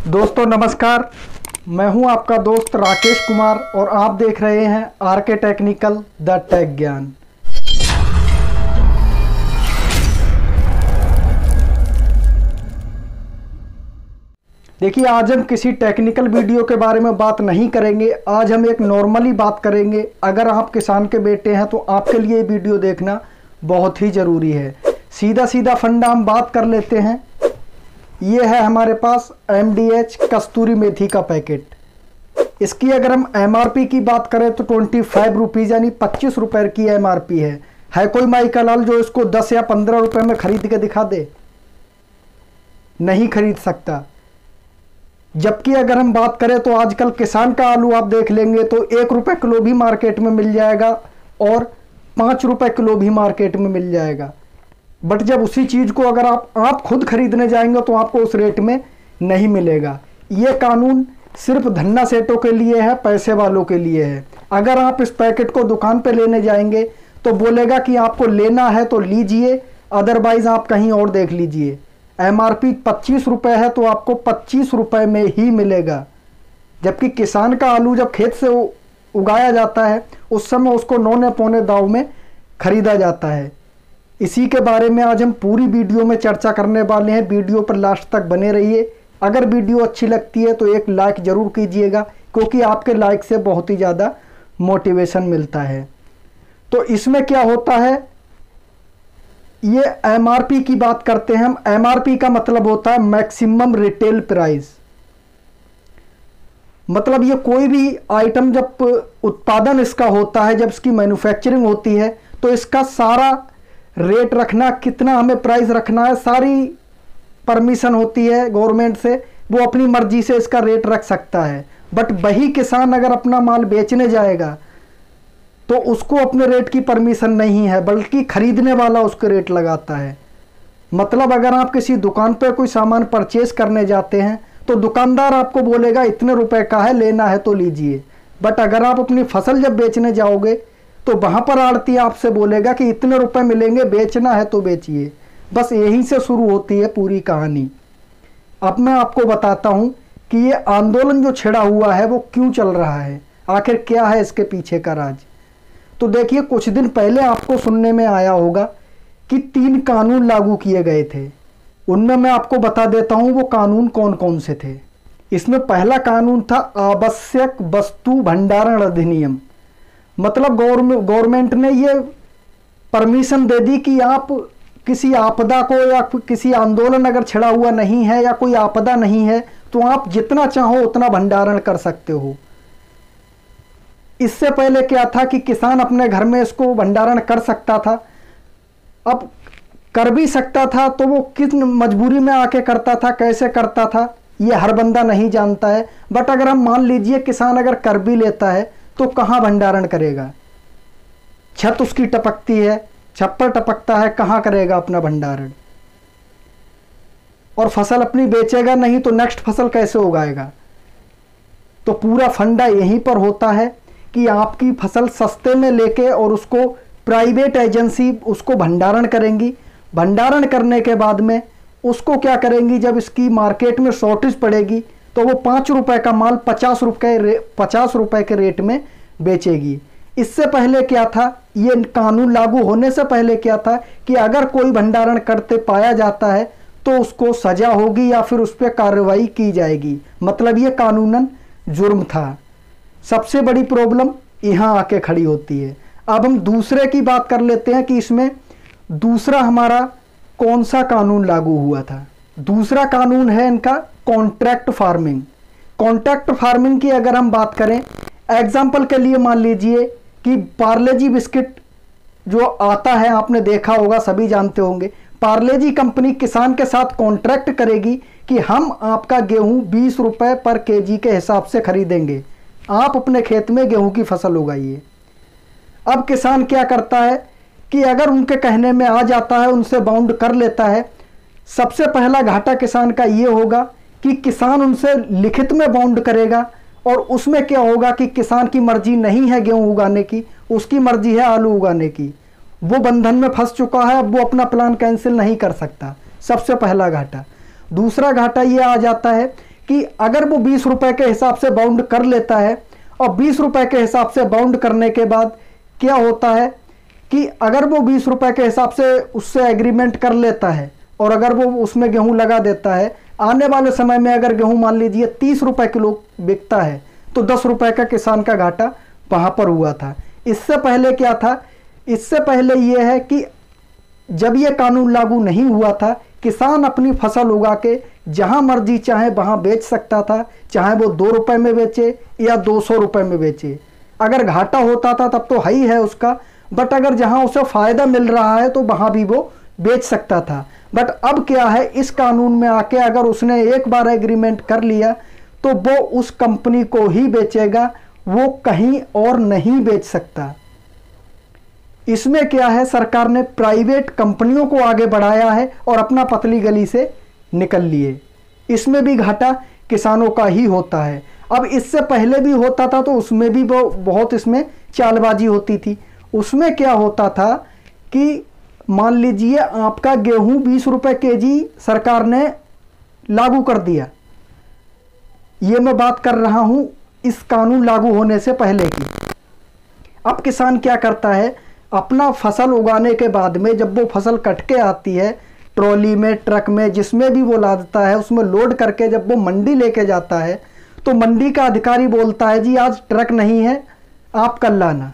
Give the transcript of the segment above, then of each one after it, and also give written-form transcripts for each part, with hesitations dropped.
दोस्तों नमस्कार, मैं हूं आपका दोस्त राकेश कुमार और आप देख रहे हैं आरके टेक्निकल द टेक ज्ञान। देखिए, आज हम किसी टेक्निकल वीडियो के बारे में बात नहीं करेंगे। आज हम एक नॉर्मली बात करेंगे। अगर आप किसान के बेटे हैं तो आपके लिए ये वीडियो देखना बहुत ही ज़रूरी है। सीधा सीधा फंडा हम बात कर लेते हैं। ये है हमारे पास MDH कस्तूरी मेथी का पैकेट। इसकी अगर हम MRP की बात करें तो 25 रुपीज़ यानी 25 रुपये की MRP है। कोई माई का लाल जो इसको 10 या 15 रुपये में खरीद के दिखा दे? नहीं खरीद सकता। जबकि अगर हम बात करें तो आजकल किसान का आलू आप देख लेंगे तो 1 रुपये किलो भी मार्केट में मिल जाएगा और 5 रुपये किलो भी मार्केट में मिल जाएगा। बट जब उसी चीज़ को अगर आप खुद खरीदने जाएंगे तो आपको उस रेट में नहीं मिलेगा। ये कानून सिर्फ धन्ना सेठों के लिए है, पैसे वालों के लिए है। अगर आप इस पैकेट को दुकान पे लेने जाएंगे तो बोलेगा कि आपको लेना है तो लीजिए, अदरवाइज आप कहीं और देख लीजिए। MRP 25 रुपये है तो आपको 25 रुपये में ही मिलेगा। जबकि किसान का आलू जब खेत से उगाया जाता है उस समय उसको नौने पौने दाव में खरीदा जाता है। इसी के बारे में आज हम पूरी वीडियो में चर्चा करने वाले हैं। वीडियो पर लास्ट तक बने रहिए। अगर वीडियो अच्छी लगती है तो एक लाइक ज़रूर कीजिएगा, क्योंकि आपके लाइक से बहुत ही ज़्यादा मोटिवेशन मिलता है। तो इसमें क्या होता है, ये MRP की बात करते हैं हम। MRP का मतलब होता है मैक्सिमम रिटेल प्राइस। मतलब ये कोई भी आइटम जब उत्पादन इसका होता है, जब इसकी मैन्युफैक्चरिंग होती है तो इसका सारा रेट रखना, कितना हमें प्राइस रखना है, सारी परमिशन होती है गवर्नमेंट से। वो अपनी मर्जी से इसका रेट रख सकता है। बट वही किसान अगर अपना माल बेचने जाएगा तो उसको अपने रेट की परमिशन नहीं है, बल्कि खरीदने वाला उसके रेट लगाता है। मतलब अगर आप किसी दुकान पर कोई सामान परचेस करने जाते हैं तो दुकानदार आपको बोलेगा इतने रुपए का है, लेना है तो लीजिए। बट अगर आप अपनी फसल जब बेचने जाओगे तो वहाँ पर आड़ती आपसे बोलेगा कि इतने रुपए मिलेंगे, बेचना है तो बेचिए। बस यहीं से शुरू होती है पूरी कहानी। अब मैं आपको बताता हूँ कि ये आंदोलन जो छिड़ा हुआ है वो क्यों चल रहा है, आखिर क्या है इसके पीछे का राज। तो देखिए, कुछ दिन पहले आपको सुनने में आया होगा कि 3 कानून लागू किए गए थे। उनमें मैं आपको बता देता हूँ वो कानून कौन कौन से थे। इसमें पहला कानून था आवश्यक वस्तु भंडारण अधिनियम। मतलब गवर्नमेंट ने ये परमिशन दे दी कि आप किसी आपदा को या किसी आंदोलन अगर छिड़ा हुआ नहीं है या कोई आपदा नहीं है तो आप जितना चाहो उतना भंडारण कर सकते हो। इससे पहले क्या था कि किसान अपने घर में इसको भंडारण कर सकता था। अब कर भी सकता था तो वो किस मजबूरी में आके करता था, कैसे करता था, ये हर बंदा नहीं जानता है। बट अगर हम मान लीजिए किसान अगर कर भी लेता है तो कहाँ भंडारण करेगा? छत उसकी टपकती है, छप्पर टपकता है, कहाँ करेगा अपना भंडारण? और फसल अपनी बेचेगा नहीं तो नेक्स्ट फसल कैसे उगाएगा? तो पूरा फंडा यहीं पर होता है कि आपकी फसल सस्ते में लेके और उसको प्राइवेट एजेंसी उसको भंडारण करेंगी। भंडारण करने के बाद में उसको क्या करेंगी, जब इसकी मार्केट में शॉर्टेज पड़ेगी तो वो 5 रुपए का माल 50 रुपए के रेट में बेचेगी। इससे पहले क्या था, ये कानून लागू होने से पहले क्या था कि अगर कोई भंडारण करते पाया जाता है तो उसको सजा होगी या फिर उस पर कार्रवाई की जाएगी। मतलब ये कानूनन जुर्म था। सबसे बड़ी प्रॉब्लम यहाँ आके खड़ी होती है। अब हम दूसरे की बात कर लेते हैं कि इसमें दूसरा हमारा कौन सा कानून लागू हुआ था। दूसरा कानून है इनका कॉन्ट्रैक्ट फार्मिंग। कॉन्ट्रैक्ट फार्मिंग की अगर हम बात करें, एग्जाम्पल के लिए मान लीजिए कि पार्ले जी बिस्किट जो आता है, आपने देखा होगा, सभी जानते होंगे। पार्ले जी कंपनी किसान के साथ कॉन्ट्रैक्ट करेगी कि हम आपका गेहूं 20 रुपये पर केजी के हिसाब से खरीदेंगे, आप अपने खेत में गेहूं की फसल उगाइए। अब किसान क्या करता है कि अगर उनके कहने में आ जाता है, उनसे बाउंड कर लेता है, सबसे पहला घाटा किसान का ये होगा कि किसान उनसे लिखित में बाउंड करेगा और उसमें क्या होगा कि किसान की मर्जी नहीं है गेहूं उगाने की, उसकी मर्जी है आलू उगाने की। वो बंधन में फंस चुका है, अब वो अपना प्लान कैंसिल नहीं कर सकता। सबसे पहला घाटा। दूसरा घाटा ये आ जाता है कि अगर वो 20 रुपए के हिसाब से बाउंड कर लेता है, और 20 रुपए के हिसाब से बाउंड करने के बाद क्या होता है कि अगर वो 20 रुपए के हिसाब से उससे एग्रीमेंट कर लेता है और अगर वो उसमें गेहूं लगा देता है, आने वाले समय में अगर गेहूं मान लीजिए 30 रुपए किलो बिकता है तो 10 रुपए का किसान का घाटा वहां पर हुआ था। इससे पहले क्या था, इससे पहले यह है कि जब यह कानून लागू नहीं हुआ था, किसान अपनी फसल उगा के जहां मर्जी चाहे वहां बेच सकता था, चाहे वो 2 रुपए में बेचे या 200 रुपए में बेचे। अगर घाटा होता था तब तो हाई है उसका, बट अगर जहां उसे फायदा मिल रहा है तो वहां भी वो बेच सकता था। बट अब क्या है, इस कानून में आके अगर उसने एक बार एग्रीमेंट कर लिया तो वो उस कंपनी को ही बेचेगा, वो कहीं और नहीं बेच सकता। इसमें क्या है, सरकार ने प्राइवेट कंपनियों को आगे बढ़ाया है और अपना पतली गली से निकल लिए। इसमें भी घाटा किसानों का ही होता है। अब इससे पहले भी होता था तो उसमें भी बहुत इसमें चालबाजी होती थी। उसमें क्या होता था कि मान लीजिए आपका गेहूं 20 रुपए केजी सरकार ने लागू कर दिया, ये मैं बात कर रहा हूं इस कानून लागू होने से पहले की। अब किसान क्या करता है, अपना फसल उगाने के बाद में जब वो फसल कट के आती है, ट्रॉली में, ट्रक में, जिसमें भी वो लादता है, उसमें लोड करके जब वो मंडी लेके जाता है तो मंडी का अधिकारी बोलता है जी आज ट्रक नहीं है, आप कल लाना।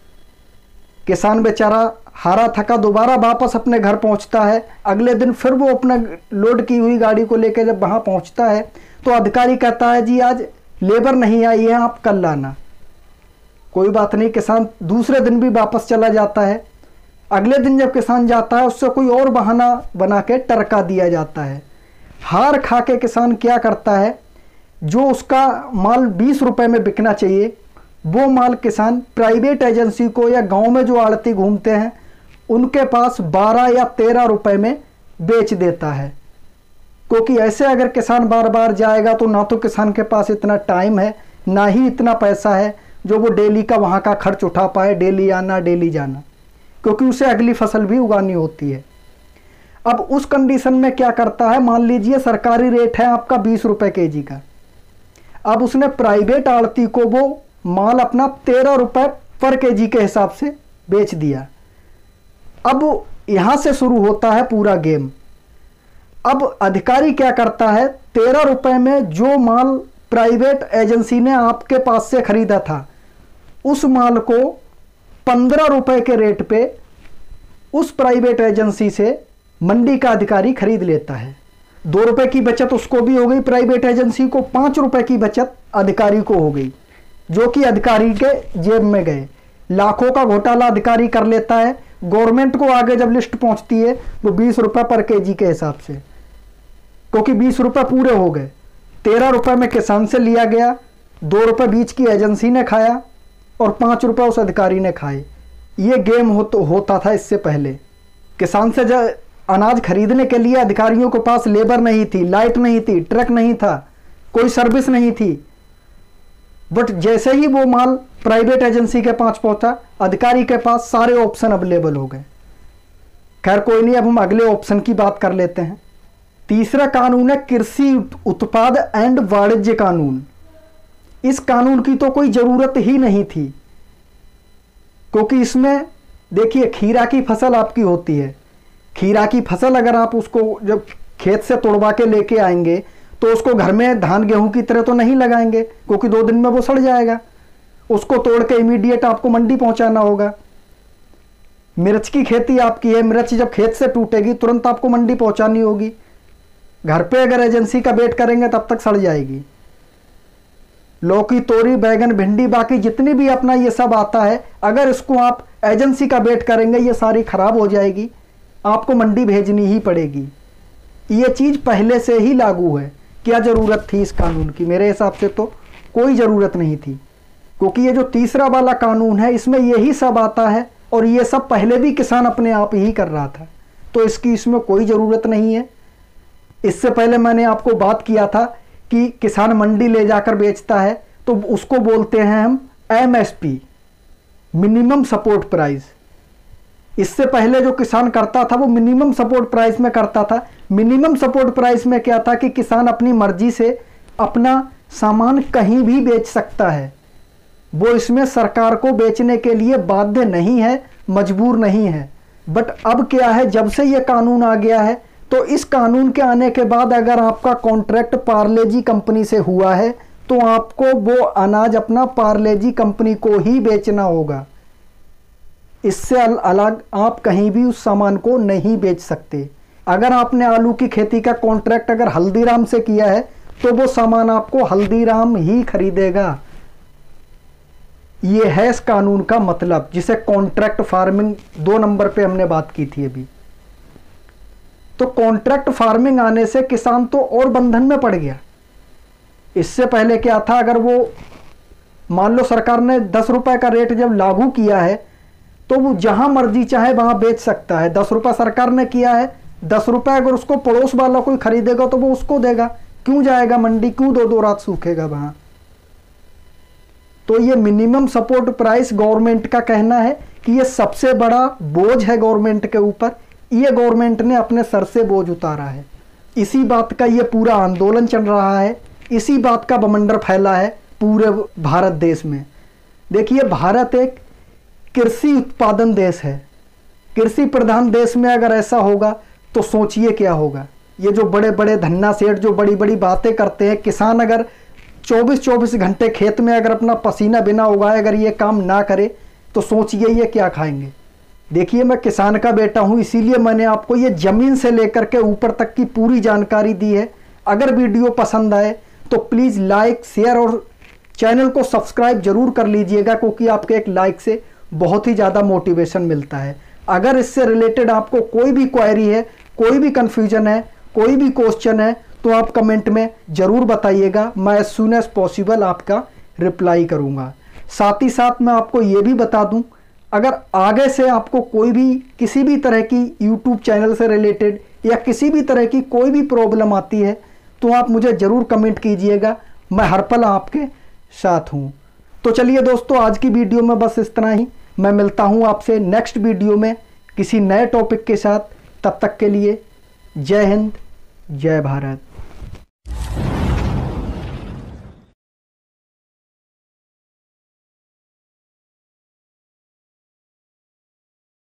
किसान बेचारा हारा थका दोबारा वापस अपने घर पहुंचता है। अगले दिन फिर वो अपना लोड की हुई गाड़ी को लेकर जब वहां पहुंचता है तो अधिकारी कहता है जी आज लेबर नहीं आई है, आप कल लाना। कोई बात नहीं, किसान दूसरे दिन भी वापस चला जाता है। अगले दिन जब किसान जाता है उससे कोई और बहाना बना के टरका दिया जाता है। हार खा के किसान क्या करता है, जो उसका माल 20 रुपए में बिकना चाहिए वो माल किसान प्राइवेट एजेंसी को या गांव में जो आड़ती घूमते हैं उनके पास 12 या 13 रुपए में बेच देता है। क्योंकि ऐसे अगर किसान बार बार जाएगा तो ना तो किसान के पास इतना टाइम है, ना ही इतना पैसा है जो वो डेली का वहाँ का खर्च उठा पाए, डेली आना डेली जाना, क्योंकि उसे अगली फसल भी उगानी होती है। अब उस कंडीशन में क्या करता है, मान लीजिए सरकारी रेट है आपका 20 रुपए केजी का, अब उसने प्राइवेट आड़ती को वो माल अपना 13 रुपए पर केजी के हिसाब से बेच दिया। अब यहां से शुरू होता है पूरा गेम। अब अधिकारी क्या करता है, 13 रुपए में जो माल प्राइवेट एजेंसी ने आपके पास से खरीदा था उस माल को 15 रुपए के रेट पे उस प्राइवेट एजेंसी से मंडी का अधिकारी खरीद लेता है। 2 रुपए की बचत उसको भी हो गई, प्राइवेट एजेंसी को 5 रुपए की बचत अधिकारी को हो गई, जो कि अधिकारी के जेब में गए। लाखों का घोटाला अधिकारी कर लेता है। गवर्नमेंट को आगे जब लिस्ट पहुंचती है वो 20 रुपए पर केजी के हिसाब से, क्योंकि 20 रुपए पूरे हो गए, 13 रुपए में किसान से लिया गया, 2 रुपए बीच की एजेंसी ने खाया और 5 रुपए उस अधिकारी ने खाए। ये गेम होता था इससे पहले। किसान से जब अनाज खरीदने के लिए अधिकारियों के पास लेबर नहीं थी, लाइट नहीं थी, ट्रक नहीं था, कोई सर्विस नहीं थी, बट जैसे ही वो माल प्राइवेट एजेंसी के पास पहुंचा, अधिकारी के पास सारे ऑप्शन अवेलेबल हो गए। खैर कोई नहीं, अब हम अगले ऑप्शन की बात कर लेते हैं। तीसरा कानून है कृषि उत्पाद एंड वाणिज्य कानून। इस कानून की तो कोई जरूरत ही नहीं थी, क्योंकि इसमें देखिए खीरा की फसल आपकी होती है। खीरा की फसल अगर आप उसको जब खेत से तोड़वा के लेके आएंगे तो उसको घर में धान गेहूं की तरह तो नहीं लगाएंगे, क्योंकि 2 दिन में वो सड़ जाएगा। उसको तोड़ के इमीडिएट आपको मंडी पहुंचाना होगा। मिर्च की खेती आपकी है, मिर्च जब खेत से टूटेगी तुरंत आपको मंडी पहुंचानी होगी। घर पे अगर एजेंसी का वेट करेंगे तब तक सड़ जाएगी। लौकी, तोरी, बैगन, भिंडी, बाकी जितनी भी अपना ये सब आता है, अगर इसको आप एजेंसी का वेट करेंगे ये सारी खराब हो जाएगी, आपको मंडी भेजनी ही पड़ेगी। ये चीज पहले से ही लागू है। क्या जरूरत थी इस कानून की? मेरे हिसाब से तो कोई जरूरत नहीं थी, क्योंकि ये जो तीसरा वाला कानून है इसमें यही सब आता है और ये सब पहले भी किसान अपने आप ही कर रहा था, तो इसकी इसमें कोई जरूरत नहीं है। इससे पहले मैंने आपको बात किया था कि किसान मंडी ले जाकर बेचता है तो उसको बोलते हैं हम एमएसपी, मिनिमम सपोर्ट प्राइस। इससे पहले जो किसान करता था वो मिनिमम सपोर्ट प्राइस में करता था। मिनिमम सपोर्ट प्राइस में क्या था कि किसान अपनी मर्जी से अपना सामान कहीं भी बेच सकता है। वो इसमें सरकार को बेचने के लिए बाध्य नहीं है, मजबूर नहीं है। बट अब क्या है, जब से ये कानून आ गया है तो इस कानून के आने के बाद अगर आपका कॉन्ट्रैक्ट पार्ले जी कंपनी से हुआ है तो आपको वो अनाज अपना पार्ले जी कंपनी को ही बेचना होगा। इससे अलग आप कहीं भी उस सामान को नहीं बेच सकते। अगर आपने आलू की खेती का कॉन्ट्रैक्ट अगर हल्दीराम से किया है तो वो सामान आपको हल्दीराम ही खरीदेगा। ये है इस कानून का मतलब, जिसे कॉन्ट्रैक्ट फार्मिंग 2 नंबर पे हमने बात की थी अभी। तो कॉन्ट्रैक्ट फार्मिंग आने से किसान तो और बंधन में पड़ गया। इससे पहले क्या था, अगर वो मान लो सरकार ने 10 रुपए का रेट जब लागू किया है तो वो जहां मर्जी चाहे वहां बेच सकता है। 10 रुपए सरकार ने किया है, 10 रुपए अगर उसको पड़ोस वाला कोई खरीदेगा तो वो उसको देगा। क्यों जाएगा मंडी, क्यों 2-2 रात सूखेगा वहां। तो ये मिनिमम सपोर्ट प्राइस गवर्नमेंट का कहना है कि ये सबसे बड़ा बोझ है गवर्नमेंट के ऊपर। ये गवर्नमेंट ने अपने सर से बोझ उतारा है। इसी बात का ये पूरा आंदोलन चल रहा है, इसी बात का बवंडर फैला है पूरे भारत देश में। देखिए, भारत एक कृषि उत्पादन देश है। कृषि प्रधान देश में अगर ऐसा होगा तो सोचिए क्या होगा। ये जो बड़े बड़े धन्ना सेठ जो बड़ी बड़ी बातें करते हैं, किसान अगर 24-24 घंटे खेत में अगर अपना पसीना बिना उगाए अगर ये काम ना करे तो सोचिए ये क्या खाएंगे। देखिए, मैं किसान का बेटा हूं, इसीलिए मैंने आपको ये जमीन से लेकर के ऊपर तक की पूरी जानकारी दी है। अगर वीडियो पसंद आए तो प्लीज़ लाइक, शेयर और चैनल को सब्सक्राइब जरूर कर लीजिएगा, क्योंकि आपके एक लाइक से बहुत ही ज़्यादा मोटिवेशन मिलता है। अगर इससे रिलेटेड आपको कोई भी क्वेरी है, कोई भी कन्फ्यूजन है, कोई भी क्वेश्चन है तो आप कमेंट में ज़रूर बताइएगा। मैं एज सून एज पॉसिबल आपका रिप्लाई करूँगा। साथ ही साथ मैं आपको ये भी बता दूं, अगर आगे से आपको कोई भी किसी भी तरह की यूट्यूब चैनल से रिलेटेड या किसी भी तरह की कोई भी प्रॉब्लम आती है तो आप मुझे ज़रूर कमेंट कीजिएगा। मैं हर पल आपके साथ हूँ। तो चलिए दोस्तों, आज की वीडियो में बस इतना ही। मैं मिलता हूँ आपसे नेक्स्ट वीडियो में किसी नए टॉपिक के साथ। तब तक के लिए जय हिंद, जय भारत।